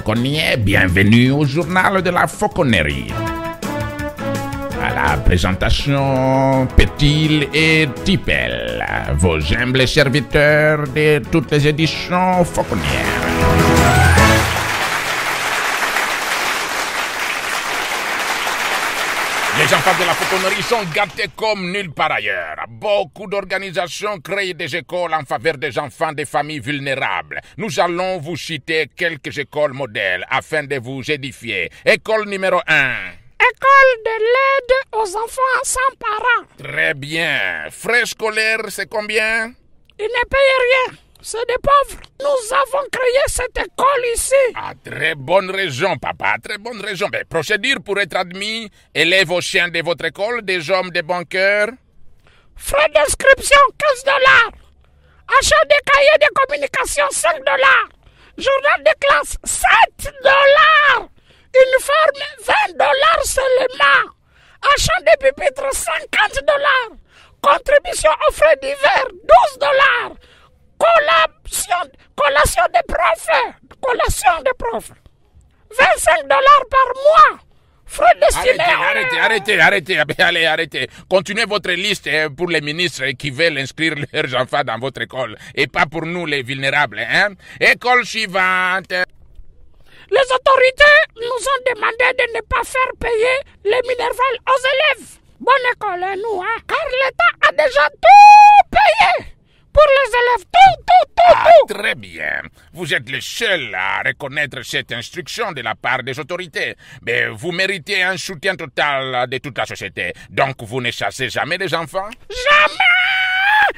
Fauconniers, bienvenue au journal de la Fauconnerie. À la présentation, Pétil et Tipel, vos humbles serviteurs de toutes les éditions Fauconnières. Les enfants de la fauconnerie sont gâtés comme nulle part ailleurs. Beaucoup d'organisations créent des écoles en faveur des enfants des familles vulnérables. Nous allons vous citer quelques écoles modèles afin de vous édifier. École numéro 1. École de l'aide aux enfants sans parents. Très bien. Frais scolaires, c'est combien? Ils ne payent rien. C'est des pauvres. Nous avons créé cette école ici. Ah, très bonne raison, papa, très bonne raison. Mais procédure pour être admis, élève au sein de votre école, des hommes de bon cœur. Frais d'inscription, $15. Achat des cahiers de communication, $5. Journal de classe, $7. Uniforme, $20 seulement. Achat des pupitres, $50. Contribution aux frais d'hiver, $12. Collation des profs. $25 par mois. Frais destinés. Arrêtez. Continuez votre liste pour les ministres qui veulent inscrire leurs enfants dans votre école et pas pour nous les vulnérables. Hein? École suivante. Les autorités nous ont demandé de ne pas faire payer les minervales aux élèves. Bonne école, nous, hein? Car l'État a déjà tout payé. Pour les élèves, tout. Très bien. Vous êtes le seul à reconnaître cette instruction de la part des autorités. Mais vous méritez un soutien total de toute la société. Donc vous ne chassez jamais les enfants? Jamais!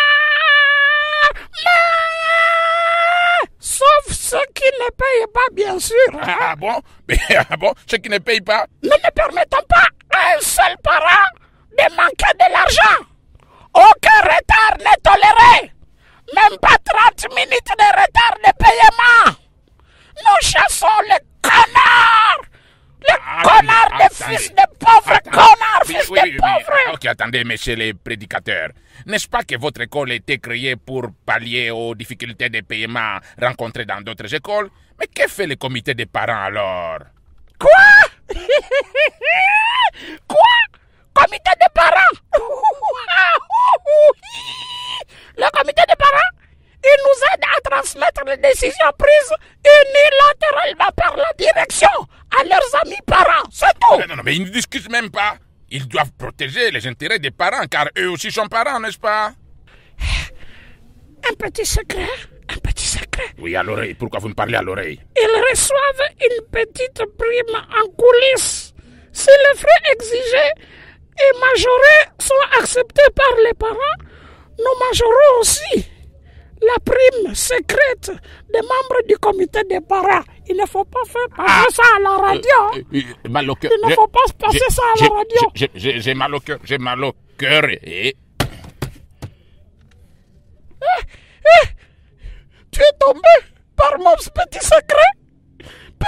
Sauf ceux qui ne payent pas, bien sûr. Ah bon? Ceux qui ne payent pas? Nous ne permettons pas à un seul parent de manquer de l'argent. Aucun retard n'est toléré. Même pas 30 minutes de retard de paiement. Nous chassons les connards. Fils de pauvres connards, fils de pauvres. Ok, attendez, messieurs les prédicateurs. N'est-ce pas que votre école a été créée pour pallier aux difficultés de paiement rencontrées dans d'autres écoles? Mais que fait le comité des parents alors? Quoi? Comité des parents? Le comité des parents, il nous aide à transmettre les décisions prises unilatéralement par la direction à leurs amis parents, c'est tout. Non, mais ils ne discutent même pas. Ils doivent protéger les intérêts des parents, car eux aussi sont parents, n'est-ce pas? Un petit secret. Oui, à l'oreille. Pourquoi vous me parlez à l'oreille? Ils reçoivent une petite prime en coulisses. Si les frais exigés et majorés sont acceptés par les parents, nous majorons aussi la prime secrète des membres du comité des parents. Il ne faut pas faire passer ça à la radio. Mal au cœur. Il ne faut pas passer ça à la radio. J'ai mal au cœur, et... Tu es tombé par mon petit secret?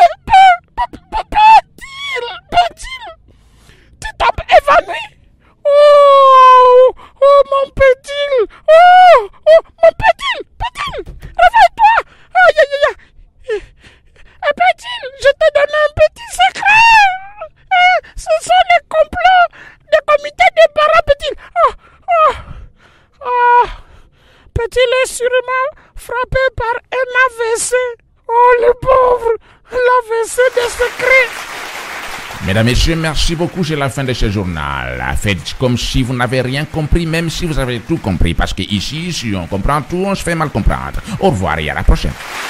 Pétil, tu t'es évanoui? Oh, mon Pétil! Oh, mon Pétil! Réveille-toi! Aïe! Pétil, je t'ai donné un petit secret! Ce sont les complots des comités des parents, Pétil! Pétil est sûrement frappé par un AVC. Oh, le pauvre! L'AVC des secrets! Mesdames, Messieurs, merci beaucoup, c'est la fin de ce journal. Faites comme si vous n'avez rien compris, même si vous avez tout compris, parce que ici, si on comprend tout, on se fait mal comprendre. Au revoir et à la prochaine.